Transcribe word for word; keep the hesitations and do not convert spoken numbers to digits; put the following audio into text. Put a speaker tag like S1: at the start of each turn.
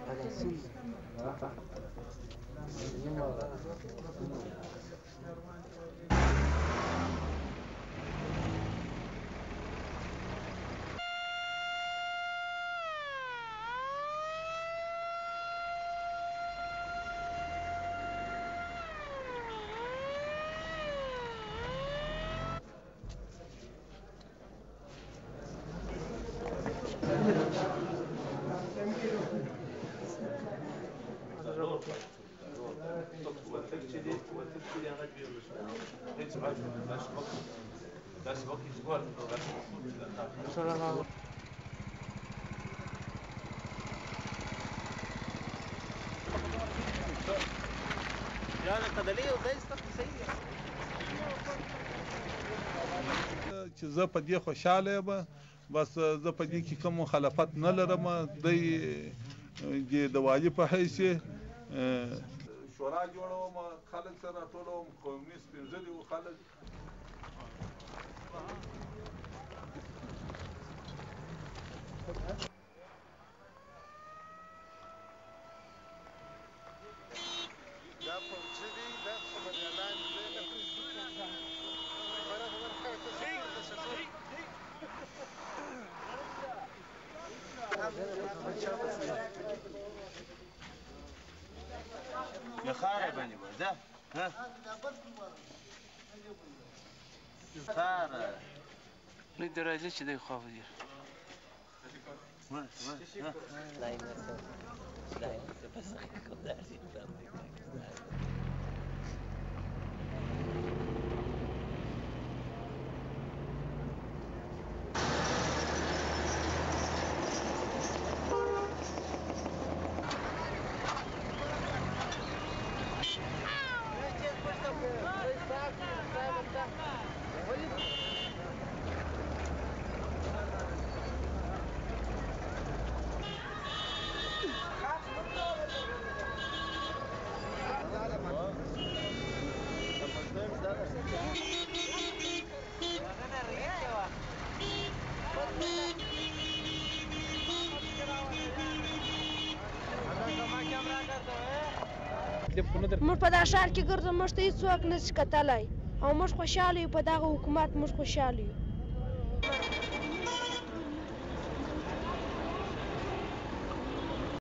S1: چې زه په دې خوشاله یم بس زه په دې کې کوم مخالفت نه لرم دی د والي په حیث شورا جوړوم خلک سره راټولوم قومي سپین ږیري وو خلک
S2: دا پوځي دی دا خبريالان دی دا
S3: يا خارب أنا ده ها خارب
S4: ندي راجع كذا يخاف دير
S3: ما ما
S5: لا يمسك لا يمسك بس خلاص
S6: موږ په دا ښار کې ګرځو موږ ته هېڅوک نشي کتلی او موږ خوشحاله یو په دغه حکومت موږ خوشحاله یو